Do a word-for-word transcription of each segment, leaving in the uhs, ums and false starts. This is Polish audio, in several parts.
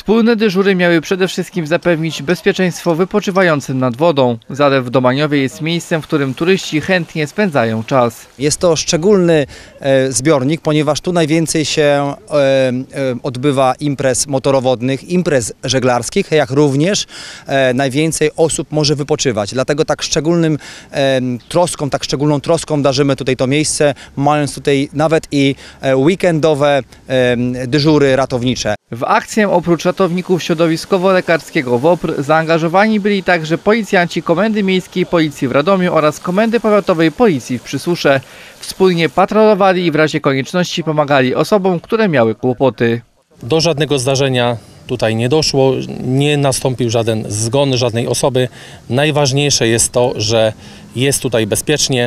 Wspólne dyżury miały przede wszystkim zapewnić bezpieczeństwo wypoczywającym nad wodą. Zalew w Domaniowie jest miejscem, w którym turyści chętnie spędzają czas. Jest to szczególny e, zbiornik, ponieważ tu najwięcej się e, e, odbywa imprez motorowodnych, imprez żeglarskich, jak również e, najwięcej osób może wypoczywać. Dlatego tak szczególnym e, troską, tak szczególną troską darzymy tutaj to miejsce, mając tutaj nawet i e, weekendowe e, dyżury ratownicze. W akcję oprócz ratowników środowiskowo-lekarskiego WOPR zaangażowani byli także policjanci Komendy Miejskiej Policji w Radomiu oraz Komendy Powiatowej Policji w Przysusze. Wspólnie patrolowali i w razie konieczności pomagali osobom, które miały kłopoty. Do żadnego zdarzenia tutaj nie doszło, nie nastąpił żaden zgon żadnej osoby. Najważniejsze jest to, że jest tutaj bezpiecznie.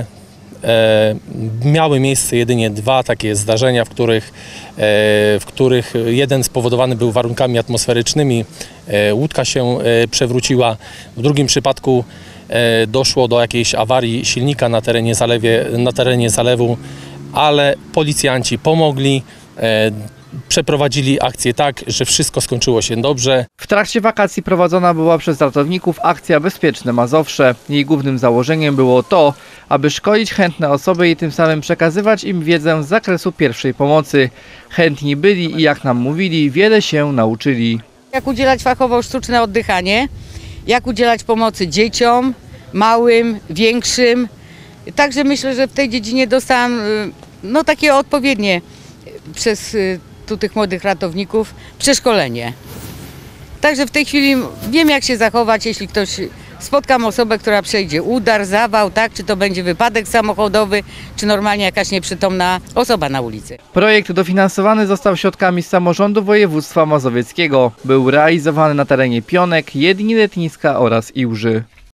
E, miały miejsce jedynie dwa takie zdarzenia, w których, e, w których jeden spowodowany był warunkami atmosferycznymi. E, łódka się e, przewróciła. W drugim przypadku e, doszło do jakiejś awarii silnika na terenie, zalewie, na terenie zalewu, ale policjanci pomogli. E, Przeprowadzili akcję tak, że wszystko skończyło się dobrze. W trakcie wakacji prowadzona była przez ratowników akcja Bezpieczne Mazowsze. Jej głównym założeniem było to, aby szkolić chętne osoby i tym samym przekazywać im wiedzę z zakresu pierwszej pomocy. Chętni byli i jak nam mówili, wiele się nauczyli. Jak udzielać fachowo sztuczne oddychanie, jak udzielać pomocy dzieciom, małym, większym. Także myślę, że w tej dziedzinie dostałam no, takie odpowiednie przez tu tych młodych ratowników przeszkolenie. Także w tej chwili wiem, jak się zachować, jeśli ktoś spotkam osobę, która przejdzie udar, zawał, tak, czy to będzie wypadek samochodowy, czy normalnie jakaś nieprzytomna osoba na ulicy. Projekt dofinansowany został środkami z samorządu województwa mazowieckiego. Był realizowany na terenie Pionek, Jedni, Letniska oraz Iłży.